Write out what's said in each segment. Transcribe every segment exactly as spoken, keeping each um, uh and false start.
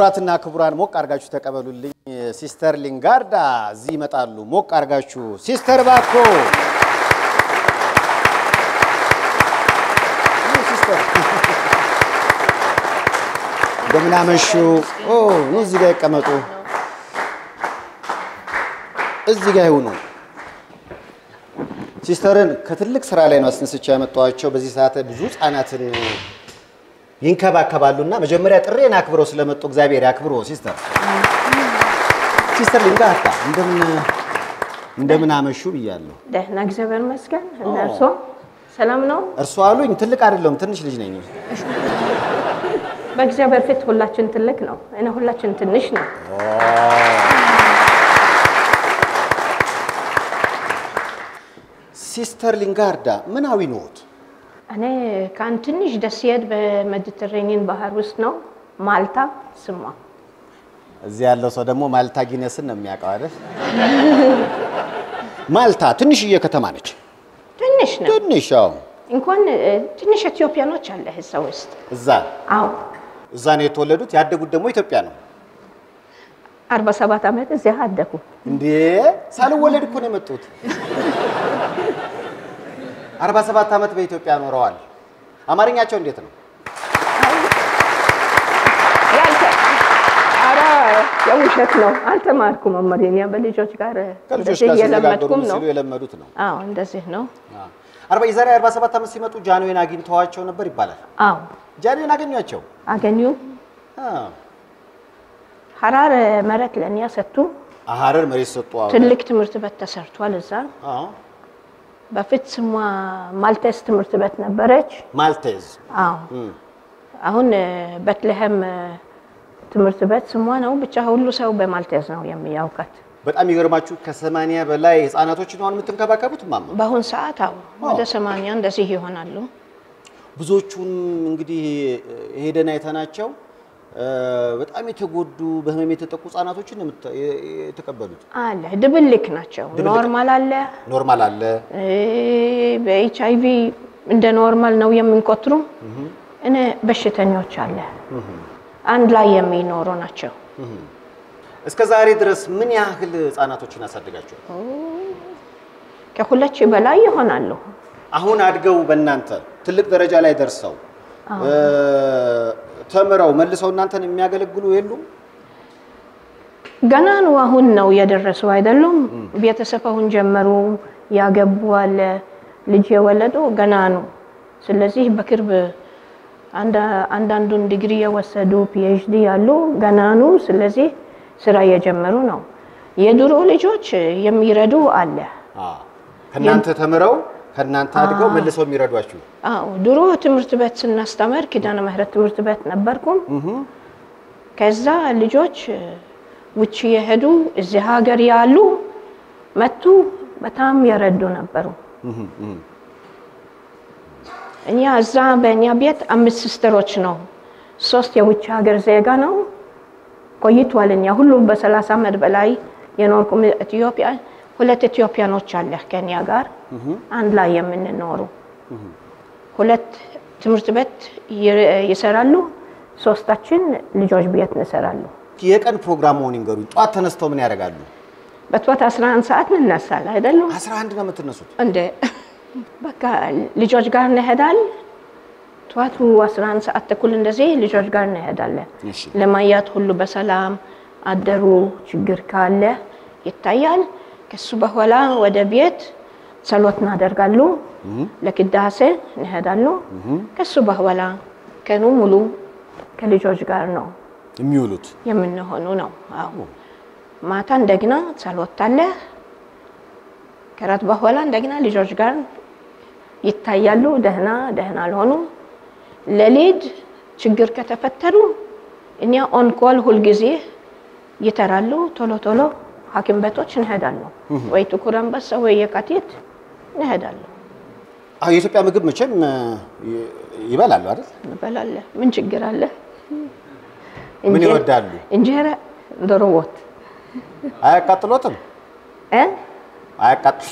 ክቡራትና ክቡራን ሞቅ አርጋችሁ ተቀበሉልኝ ሲስተር ሊንጋርዳ እዚህ ይመጣሉ ሞቅ አርጋችሁ ሲስተር ባኮ ሲስተር እንደምናመሹ ኦ ነው እዚህ ጋር ይቀመጡ እዚህ ጋር ይሁኑ ሲስተርን ከትልቅ ስራ ላይ ነው አስነስቻ ያመጣዋቸው በዚህ ሰዓት ብዙ ጻናትን ይንከባከባሉና መጀመሪያ ጥሬና አክብሮ ስለመጡ እግዚአብሔር ያክብሮ ሲስተር ሲስተር ሊንጋርዳ እንደምን እንደምን አመሹ ብያለሁ ደህና እግዚአብሔር ይመስገን እርሶ ሰላም ነው እርሶ አሉኝ ትልቅ አይደለም ትንሽ ልጅ ነኝ በእግዚአብሔር ፊት ሁላችን ትልቅ ነው እኔ ሁላችን ትንሽ ነው ሲስተር ሊንጋርዳ ምናዊ ኖት እኔ ካን ትንሽ ደስየድ በሜዲተሬኒያን ባህር ውስጥ ነው ማልታ ስሟ እዚህ ያለው ሰው ደግሞ ማልታ ጊነስን ነው የሚያውቀው አይደል ማልታ ትንሽዬ ከተማ ነች ትንሽ ነው ትንሽ አዎ እንኳን ትንሽ ኢትዮጵያኖች አለ እዛው ውስጥ እዛ አዎ እዛ ነው የተወለዱት ያደጉት ደግሞ ኢትዮጵያ ነው አርባ ሰባት አመት እዚህ አደጉ እንዴ ሳልወለድ እኮ ነው የመጡት አርባ ሰባት አመት በኢትዮጵያ ኖረዋል አማርኛቸው እንዴት ነው ያልተ አራ የውሸት ነው አልተማርኩም አማርኛ በልጆች ጋር እንደዚህ የለመድኩም ነው የለመዱት ነው አዎ እንደዚህ ነው አርባ የዛሬ አርባ ሰባት አመት ሲመጡ ጃንዌን አግኝተዋቸው ነበር ይባላል አዎ ጃንዌን አገኛቸው አገኙ አዎ ሐራር መሬት ለኛ ሰጡ ሐራር መሬት ሰጡ አዎ ትልቅ ትምህርት ቤት ተሰርቷል እዛ አዎ በፊት ስሟ ማልቴዝ ትምህርት ቤት ነበረች ማልቴዝ አዎ አሁን በትለህም ትምህርት ቤት ስሟ ነው ብቻ ሁሉ ሰው በማልቴዝ ነው የሚያውቃት በጣም ይገርማችሁ ከ80 በላይ ህፃናቶችን ነው የምትንከባከቡት ማማ በአሁን ሰዓት አዎ ወደ ሰማንያ እንደዚህ ይሆናሉ ብዙዎቹን እንግዲህ ሄደና አይተናቸው በጣም የተጎዱ በህመም የተጠቁ ህፃናቶችን የተቀበሉት አለ ድብልክ ናቸው ኖርማል አለ ኖርማል አለ በኤችአይቪ እንደ ኖርማል ነው የምንቆጥሩ እኔ በሽተኞች አለ አንድ ላይ የሚኖሩ ናቸው እስከ ዛሬ ድረስ ምን ያህል ህፃናቶችን አሳደጋችሁ ከሁለት ሺህ በላይ ይሆናሉ አሁን አድገው በእናንተ ትልቅ ደረጃ ላይ ደርሰው ተምረው መልሰው እናንተን የሚያገለግሉ የሉም ገና ነው አሁን ነው የደረሰው አይደለም ቤተሰብ አሁን ጀመሩ ያገቡ አለ ልጅ የወለዱ ገና ነው ስለዚህ በቅርብ አንድ አንዳንዱን ዲግሪ የወሰዱ ፒኤችዲ ያሉ ገና ነው ስለዚህ ስራ የጀመሩ ነው የድሮ ልጆች የሚረዱ አለ አዎ ከናንተ ተምረው ከናንተ አድገው መልሰው የሚረዷችሁ አዎ ድሮ ትምህርት ቤት ስናስተምር ኪዳነ ምህረት ትምህርት ቤት ነበርኩም ከዛ ልጆች ውጪ የሄዱ እዚህ ሀገር ያሉ መጡ በጣም ያረዱ ነበሩ እኛ እዛ በእኛ ቤት አምስት ሲስተሮች ነው ሶስት የውጭ ሀገር ዜጋ ነው ቆይቷልኛ ሁሉ በ30 አመት በላይ የኖርኩም ኢትዮጵያ ሁለት ኢትዮጵያኖች አለ ከኛ ጋር አንድ ላይ የምንኖሩ ሁለት ትምህርት ቤት ይሰራሉ ሶስታችን ልጆች ቤት እንሰራሉ የቀን ፕሮግራሙን ይንገሩ ጧት ተነስተው ምን ያደርጋሉ በጧት አስራ አንድ ሰዓት እንነሳለን አይደል አስራ አንድ ነው የምትነሱት እንዴ በቃ ልጆች ጋር እንሄዳለን ጧቱ አስራ አንድ ሰዓት ተኩል እንደዚህ ልጆች ጋር እንሄዳለን ለማያት ሁሉ በሰላም አደሩ ችግር ካለ ይታያል ከሱ በኋላ ወደ ቤት ጸሎት እናደርጋሉ ለቅዳሴ እንሄዳሉ ከሱ በኋላ ቀኑ ሙሉ ከልጆች ጋር ነው የሚውሉት የምንሆኑ ነው አዎ ማታ እንደገና ጸሎት አለ ከራት በኋላ እንደገና ልጆች ጋር ይታያሉ ደህና ደህና አልሆኑ ለሊድ ችግር ከተፈጠሩ እኛ ኦን ኮል ሁሉ ጊዜ ይተራሉ ቶሎ ቶሎ ሐኪም ቤቶች እንሄዳለን ወይ ጥቁር አንበሳ ወይ የካቲት እንሄዳለን አዎ የኢትዮጵያ ምግብ መቼም ይበላሉ አይደል ይበላል ምን ችግር አለ ምን ይወዳሉ እንጀራ ዶሮ ወጥ አያቃጥሎትም እ አያቃጥል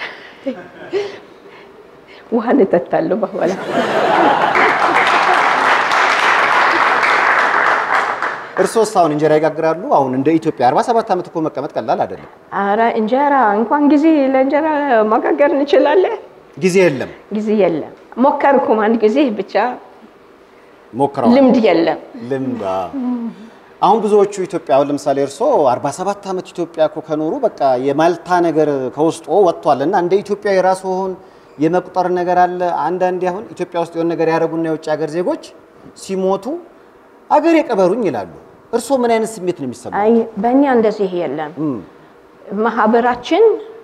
ውሃ እንጠጣለን በኋላ እርሶስ አሁን እንጀራ ይጋግራሉ? አሁን እንደ ኢትዮጵያ አርባ ሰባት ዓመት እኮ መቀመጥ ቀላል አይደለም። ኧረ እንጀራ እንኳን ጊዜ ለእንጀራ መጋገር እንችላለን። ጊዜ የለም ጊዜ የለም። ሞከርኩም አንድ ጊዜ ብቻ ሞክረዋል። ልምድ የለም። ልምድ አሁን ብዙዎቹ ኢትዮጵያ አሁን ለምሳሌ እርሶ አርባ ሰባት ዓመት ኢትዮጵያ እኮ ከኖሩ በቃ የማልታ ነገር ከውስጦ ወጥቷልና እንደ ኢትዮጵያ የራስዎን የመቁጠር ነገር አለ። አንዳንዴ አሁን ኢትዮጵያ ውስጥ የሆነ ነገር ያደርጉና የውጭ ሀገር ዜጎች ሲሞቱ አገር የቀበሩኝ ይላሉ። እርሶ ምን አይነት ስሜት ነው የሚሰማው? አይ በእኛ እንደዚህ የለም። ማህበራችን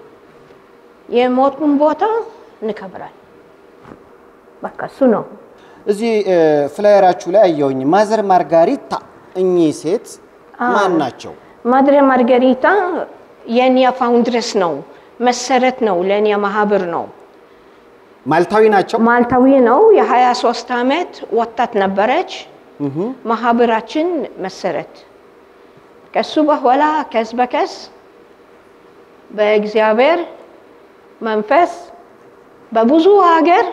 የሞቱን ቦታ እንከብራለን። በቃ እሱ ነው። እዚህ ፍላየራችሁ ላይ አየሁኝ ማዘር ማርጋሪታ። እኚህ ሴት ማን ናቸው? ማዘር ማርጋሪታ የኛ ፋውንድረስ ነው፣ መሰረት ነው፣ ለኛ ማህበር ነው። ማልታዊ ናቸው? ማልታዊ ነው። የሀያ ሦስት ዓመት ወጣት ነበረች። ማህበራችን መሰረት ከሱ በኋላ ከስ በከስ በእግዚአብሔር መንፈስ በብዙ ሀገር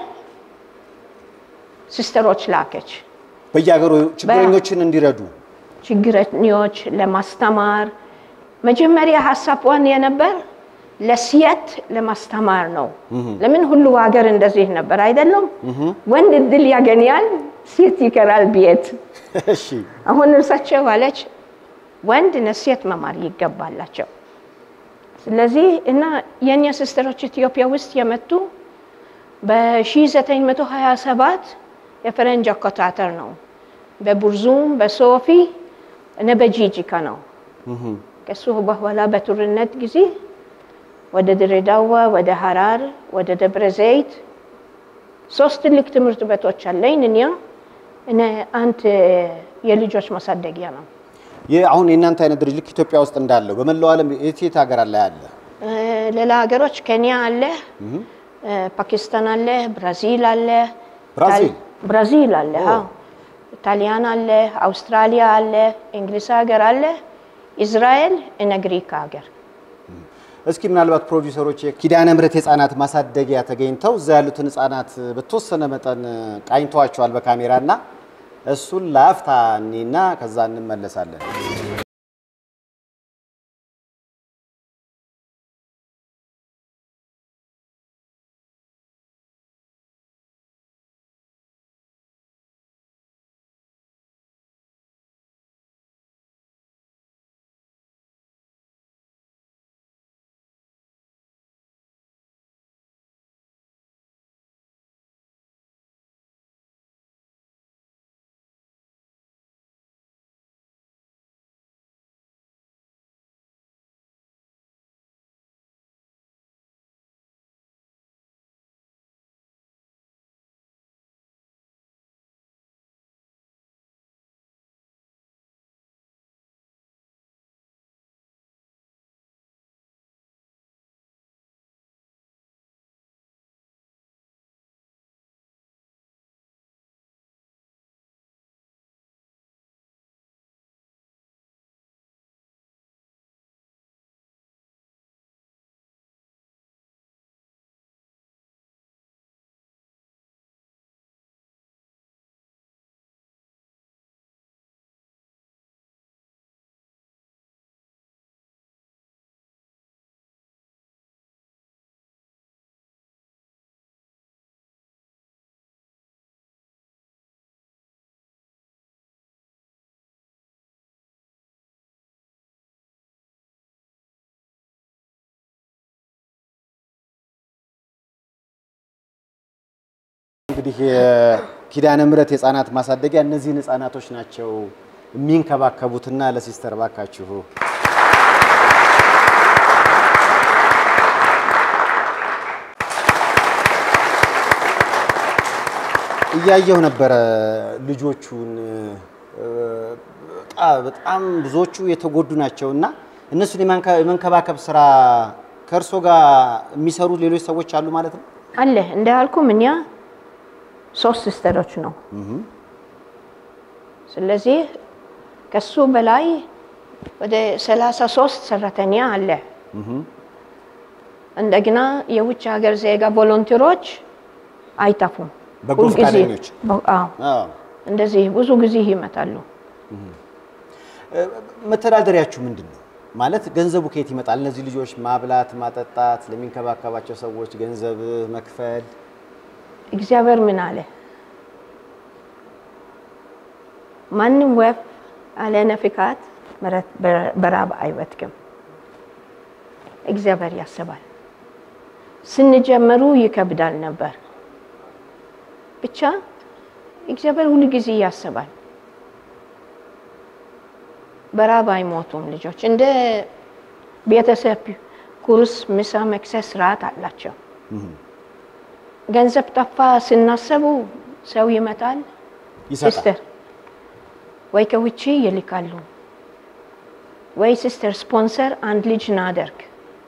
ሲስተሮች ላከች። በየሀገሩ ችግረኞችን እንዲረዱ ችግረኞች ለማስተማር መጀመሪያ ሐሳቧን የነበር ለሴት ለማስተማር ነው። ለምን ሁሉ ሀገር እንደዚህ ነበር አይደለም? ወንድ እድል ያገኛል፣ ሴት ይቀራል ቤት። እሺ አሁን እርሳቸው አለች ወንድ ለሴት መማር ይገባላቸው። ስለዚህ እና የኛ ሲስተሮች ኢትዮጵያ ውስጥ የመጡ በ1927 የፈረንጅ አቆጣጠር ነው። በቡርዙም በሶፊ እና በጂጂካ ነው። ከሱ በኋላ በቱርነት ጊዜ ወደ ድሬዳዋ፣ ወደ ሐራር፣ ወደ ደብረ ዘይት ሶስት ትልቅ ትምህርት ቤቶች አለኝ እኛ እና አንተ የልጆች ማሳደጊያ ነው። አሁን የእናንተ አይነት ድርጅት ኢትዮጵያ ውስጥ እንዳለው በመላው ዓለም የት የት ሀገር አለ ያለ? ሌላ ሀገሮች ኬንያ አለ፣ ፓኪስታን አለ፣ ብራዚል አለ። ብራዚል ብራዚል አለ፣ አዎ ጣሊያን አለ፣ አውስትራሊያ አለ፣ እንግሊዝ ሀገር አለ፣ እስራኤል እና ግሪክ ሀገር። እስኪ ምናልባት ፕሮዲዩሰሮች ኪዳነ ምህረት የህፃናት ማሳደጊያ ተገኝተው እዛ ያሉትን ህፃናት በተወሰነ መጠን ቃኝተዋቸዋል በካሜራና እሱን ላፍታ እኔና ከዛ እንመለሳለን። እንግዲህ ኪዳነ ምህረት የህፃናት ማሳደጊያ እነዚህን ህፃናቶች ናቸው የሚንከባከቡትና ለሲስተር ባካችሁ እያየው ነበር ልጆቹን በጣም ብዙዎቹ የተጎዱ ናቸውና እነሱን የመንከባከብ ስራ ከርሶ ጋር የሚሰሩ ሌሎች ሰዎች አሉ ማለት ነው? አለ እንዳልኩም እኛ ሶስት ሲስተሮች ነው። ስለዚህ ከሱ በላይ ወደ ሰላሳ ሶስት ሰራተኛ አለ። እንደገና የውጭ ሀገር ዜጋ ቮለንቲሮች አይጠፉም። በጎ ፈቃደኞች አዎ እንደዚህ ብዙ ጊዜ ይመጣሉ። መተዳደሪያችሁ ምንድነው ማለት ገንዘቡ ከየት ይመጣል እነዚህ ልጆች ማብላት ማጠጣት ለሚንከባከባቸው ሰዎች ገንዘብ መክፈል እግዚአብሔር ምን አለ ማንንም ወፍ አለ ነፍካት በራብ አይወድቅም እግዚአብሔር ያስባል ስንጀምሩ ይከብዳል ነበር ብቻ እግዚአብሔር ሁሉ ጊዜ ያስባል በራብ አይሞቱም ልጆች እንደ ቤተሰብ ኩርስ ምሳ መክሰስ ራት አላቸው ገንዘብ ጠፋ ስናስቡ ሰው ይመጣል ሲስተር ወይ ከውጪ ይልካሉ ወይ ሲስተር ስፖንሰር አንድ ልጅ ናደርክ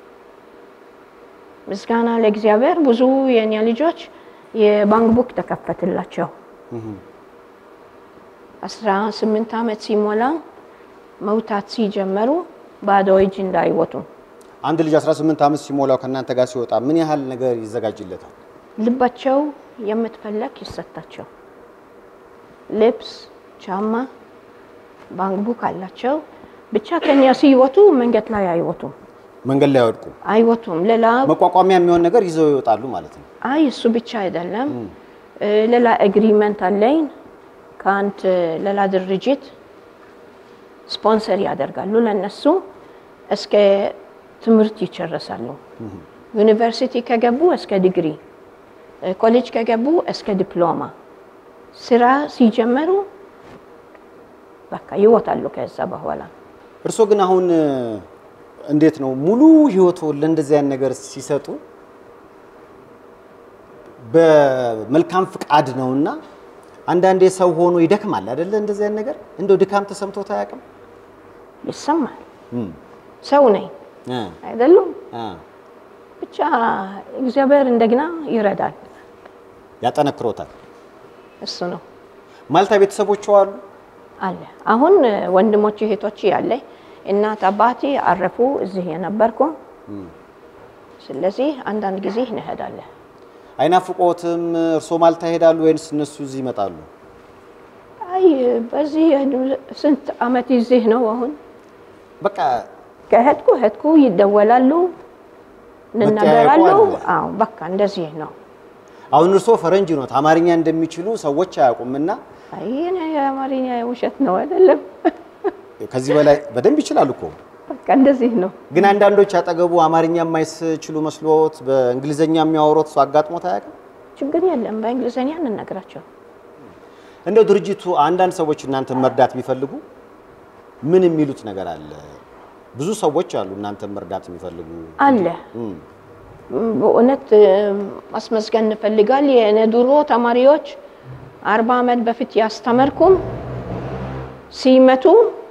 ምስጋና ለእግዚአብሔር ብዙ የኛ ልጆች የባንክ ቡክ ተከፈተላቸው አስራ ስምንት አመት ሲሞላ መውጣት ሲጀምሩ ባዶ እጅ እንዳይወጡ አንድ ልጅ አስራ ስምንት አመት ሲሞላው ከናንተ ጋር ሲወጣ ምን ያህል ነገር ይዘጋጅለታል ልባቸው የምትፈልግ ይሰጣቸው ልብስ ጫማ ባንክ ቡክ አላቸው ብቻ ከኛ ሲወጡ መንገድ ላይ አይወጡም መንገድ ላይ አይወድቁ አይወጡም ለላ መቋቋሚያ የሚሆን ነገር ይዘው ይወጣሉ ማለት ነው አይ እሱ ብቻ አይደለም ለላ አግሪመንት አለኝ ካንት ለላ ድርጅት ስፖንሰር ያደርጋሉ ለነሱ እስከ ትምህርት ይጨርሳሉ ዩኒቨርሲቲ ከገቡ እስከ ዲግሪ ኮሌጅ ከገቡ እስከ ዲፕሎማ ስራ ሲጀምሩ በቃ ይወጣሉ ከዛ በኋላ እርሶ ግን አሁን እንዴት ነው ሙሉ ህይወቶ ለእንደዚህ አይነት ነገር ሲሰጡ በመልካም ፍቃድ ነውና አንዳንዴ ሰው ሆኖ ይደክማል አይደለ እንደዚህ አይነት ነገር እንደው ድካም ተሰምቶት አያውቅም ይሰማል ሰው ነኝ አይደለም ብቻ እግዚአብሔር እንደገና ይረዳል ያጠነክሮታል እሱ ነው ማልታ ቤተሰቦቹ አሉ አለ አሁን ወንድሞቼ እህቶቼ ያለ እናት አባቴ አረፉ እዚህ የነበርኩ ስለዚህ አንዳንድ ጊዜ እንሄዳለን አይናፍቆትም እርሶ ማልታ ሄዳሉ ወይስ እነሱ እዚህ ይመጣሉ አይ በዚህ ስንት አመት እዚህ ነው አሁን በቃ ከሄድኩ ሄድኩ ይደወላሉ እንናገራሉ አዎ በቃ እንደዚህ ነው አሁን እርሶ ፈረንጅ ነው አማርኛ እንደሚችሉ ሰዎች አያውቁምና አይ እኔ አማርኛ ውሸት ነው አይደለም ከዚህ በላይ በደንብ ይችላል እኮ በቃ እንደዚህ ነው ግን አንዳንዶች አጠገቡ አማርኛ የማይችሉ መስሎት በእንግሊዘኛ የሚያወሩት ሰው አጋጥሞት አያውቅም ችግር የለም በእንግሊዘኛ እንነግራቸው እንደው ድርጅቱ አንዳንድ ሰዎች እናንተ መርዳት ቢፈልጉ ምን የሚሉት ነገር አለ ብዙ ሰዎች አሉ እናንተ መርዳት የሚፈልጉ አለ በእውነት ማስመስገን እንፈልጋል የኔ ድሮ ተማሪዎች አርባ አመት በፊት ያስተማርኩም ሲመቱ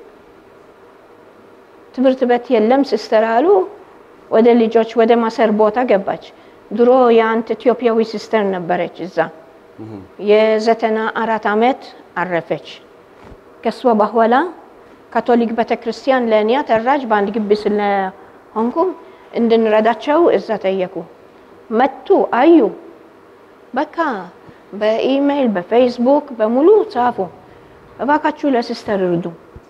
ትምህርት ቤት የለም ሲስተር አሉ ወደ ልጆች ወደ ማሰር ቦታ ገባች ድሮ የአንተ ኢትዮጵያዊ ሲስተር ነበረች እዛ የዘጠና አራት አመት አረፈች ከሷ በኋላ ካቶሊክ ቤተክርስቲያን ለኛ ተራጅ ባንድ ግቢ ስለሆንኩ እንድንረዳቸው እዛ ጠየቁ መጡ አዩ በቃ በኢሜል በፌስቡክ በሙሉ ጻፉ እባካችሁ ለሲስተር እርዱ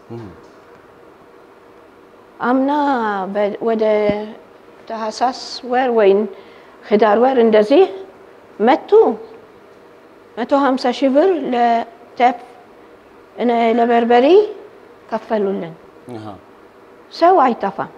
አምና ወደ ታህሳስ ወር ወይን ህዳር ወር እንደዚህ መጡ መቶ ሃምሳ ሺህ ብር ለተፍ እነ ለበርበሪ ከፈሉልን ሰው አይጠፋም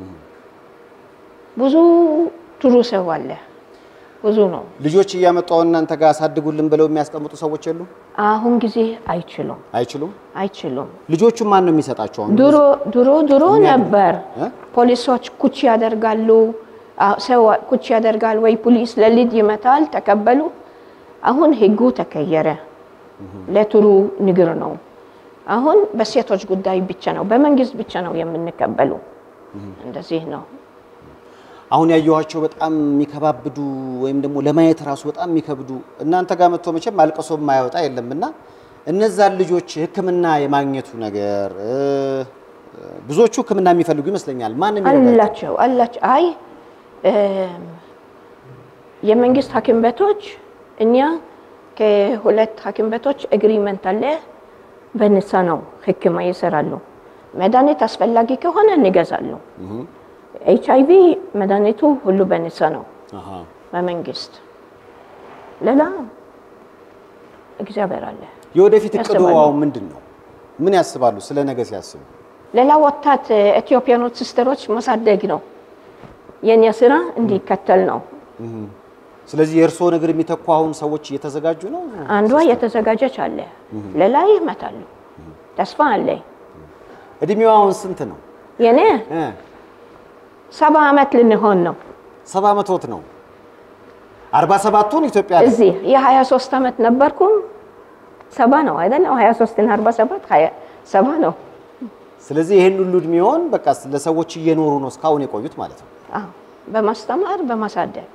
ብዙ ጥሩ ሰው አለ ብዙ ነው ልጆች እያመጣው እናንተ ጋር አሳድጉልን ብለው የሚያስቀምጡ ሰዎች አሉ አሁን ጊዜ አይችሉም አይችሉም አይችሉም ልጆቹ ማን ነው የሚሰጣቸው ድሮ ድሮ ድሮ ነበር ፖሊሶች ኩቺ ያደርጋሉ ሰው ኩቺ ያደርጋል ወይ ፖሊስ ለሊድ ይመታል ተቀበሉ አሁን ህጉ ተቀየረ ለጥሩ ንግር ነው አሁን በሴቶች ጉዳይ ብቻ ነው በመንግስት ብቻ ነው የምንቀበሉ እንደዚህ ነው አሁን ያየዋቸው በጣም የሚከባብዱ ወይም ደግሞ ለማየት ራሱ በጣም የሚከብዱ እናንተ ጋር መጥቶ መቼም አልቀሶ የማይወጣ የለምና እነዛን ልጆች ህክምና የማግኘቱ ነገር ብዙዎቹ ህክምና የሚፈልጉ ይመስለኛል ማንንም አላቸው አላቸው አይ የመንግስት ሐኪም ቤቶች እኛ ከሁለት ሐኪም ቤቶች አግሪመንት አለ በነፃ ነው ህክምና ይሰራሉ መድኃኒት አስፈላጊ ከሆነ እንገዛለን ኤች አይ ቪ መድኃኒቱ ሁሉ በነፃ ነው አሃ በመንግስት ለላ እግዚአብሔር አለ የወደፊት እቅዱው ምንድነው ምን ያስባሉ ስለ ነገ ሲያስቡ ለላ ወጣት ኢትዮጵያኖች ሲስተሮች ማሳደግ ነው የኛ ስራ እንዲከተል ነው ስለዚህ የርሶ ነገር የሚተኳውን ሰዎች እየተዘጋጁ ነው አንዷ የተዘጋጀች አለ ለላ ይመታሉ ተስፋ አለ እድሜው አሁን ስንት ነው የኔ እ ሰባ አመት ልንሆን ነው ሰባ አመት ነው አርባ ሰባቱን ኢትዮጵያ ላይ እዚህ የ23 አመት ነበርኩ ሰባ ነው አይደል ሀያ ሶስት እና አርባ ሰባት ሰባ ነው ስለዚህ ይሄን ሁሉ እድሜውን በቃ ለሰዎች እየኖሩ ነው እስካሁን የቆዩት ማለት ነው አዎ በማስተማር በማሳደግ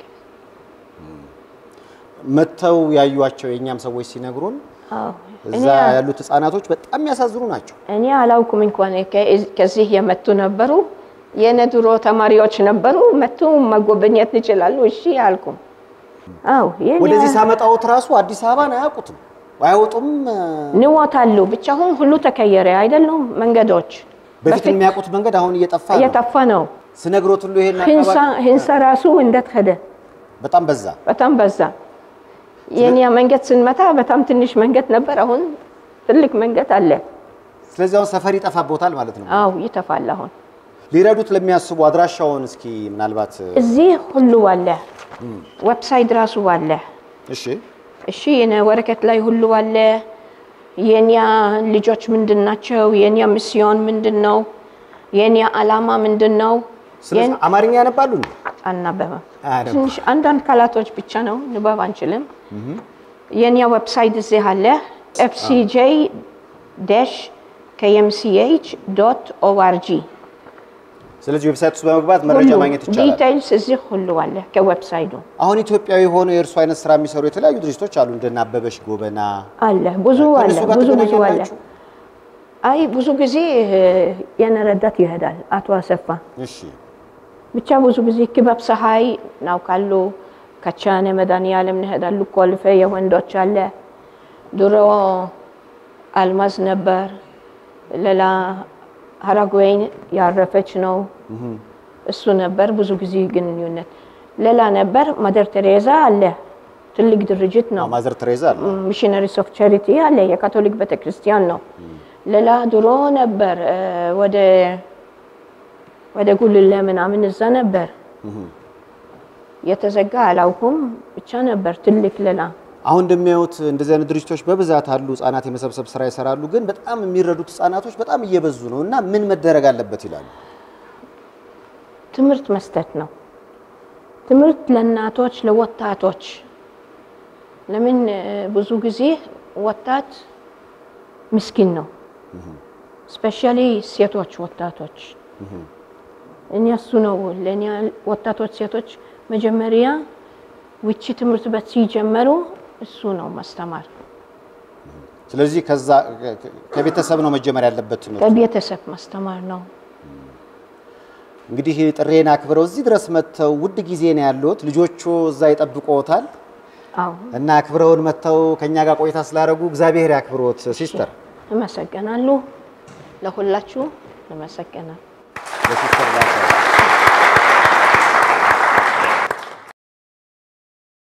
መተው ያዩዋቸው የኛም ሰዎች ሲነግሩን አዎ እዛ ያሉት ህፃናቶች በጣም ያሳዝኑ ናቸው እኔ አላውኩም እንኳን ከዚህ የመጡ ነበሩ የነድሮ ተማሪዎች ነበሩ መጡ መጎበኘት ይችላሉ እሺ አልኩም አዎ ወደዚህ ሳመጣው ትራሱ አዲስ አበባን አያውቁትም አይወጡም ንወታሉ ብቻ ሁሉ ተከየረ አይደለም መንገዶች በፊት የሚያውቁት መንገድ አሁን እየጠፋ ነው እየጠፋ ነው ስነግሮት ሁሉ ይሄን አባባ ህንሳ ራሱ እንደተከደ በጣም በዛ በጣም በዛ የኛ መንገድ ስንመታ በጣም ትንሽ መንገድ ነበር አሁን ትልቅ መንገድ አለ ስለዚህ አሁን ሰፈር ይጠፋቦታል ማለት ነው አዎ ይጠፋል አሁን ሊረዱት ለሚያስቡ አድራሻውን እስኪ ምናልባት እዚህ ሁሉ አለ ዌብሳይት ራሱ አለ እሺ እሺ የኔ ወረቀት ላይ ሁሉ አለ የኛ ልጆች ምንድናቸው የኛ ሚስዮን ምንድነው የኛ አላማ ምንድነው ስለዚህ አማርኛ ያነባሉ አናበባ ትንሽ አንዳንድ ቃላቶች ብቻ ነው ንባብ አንችልም የኛ ዌብሳይት እዚህ አለ ኤፍ ሲ ጄ ዳሽ ኬ ኤም ሲ ኤች ዶት ኦ አር ጂ ስለዚህ ዌብሳይት ውስጥ በመግባት መረጃ ማግኘት ይቻላል ዲቴይልስ እዚህ ሁሉ አለ ከዌብሳይቱ አሁን ኢትዮጵያዊ ሆነ የእርሱ አይነት ስራ የሚሰሩ የተለያዩ ድርጅቶች አሉ እንደና አበበሽ ጎበና አለ ብዙ አለ ብዙ ብዙ አለ አይ ብዙ ጊዜ የነረዳት ይሄዳል አቶ አሰፋ እሺ ብቻ ብዙ ጊዜ ክበብ ፀሐይ ነው ካሉ ከቻነ መድኃኒዓለም እንሄዳሉ ኮልፌ የወንዶች አለ ድሮ አልማዝ ነበር ሌላ ሀረጎይን ያረፈች ነው እሱ ነበር ብዙ ጊዜ ግንኙነት ሌላ ነበር ማደር ቴሬዛ አለ ትልቅ ድርጅት ነው ማደር ቴሬዛ አለ ሚሽነሪስ ኦፍ ቻሪቲ አለ የካቶሊክ ቤተክርስቲያን ነው ሌላ ድሮ ነበር ወደ ወደ ጉልለ ምናምን እዛ ነበር የተዘጋ አላውኩም ብቻ ነበር ትልቅ ሌላ አሁን እንደሚያዩት እንደዚህ አይነት ድርጅቶች በብዛት አሉ ህፃናት የመሰብሰብ ስራ ይሰራሉ ግን በጣም የሚረዱት ህፃናቶች በጣም እየበዙ ነውና ምን መደረግ አለበት ይላሉ ትምህርት መስጠት ነው ትምህርት ለእናቶች ለወጣቶች ለምን ብዙ ጊዜ ወጣት ምስኪን ነው ስፔሻሊ ሴቶች ወጣቶች እኛሱ ነው ለኛ ወጣቶች ሴቶች መጀመሪያ ውጪ ትምህርት ቤት ሲጀመሩ እሱ ነው ማስተማር ስለዚህ ከዛ ከቤተሰብ ነው መጀመር ያለበት ነው ከቤተሰብ ማስተማር ነው እንግዲህ ጥሬና አክብረው እዚህ ድረስ መተው ውድ ጊዜ ነው ያሉት ልጆቹ እዛ ይጠብቁታል አዎ እና አክብረውን መተው ከኛ ጋር ቆይታ ስላደረጉ እግዚአብሔር ያክብሮት ሲስተር ተመሰገናለሁ ለሁላችሁ ተመሰገና ለሲስተር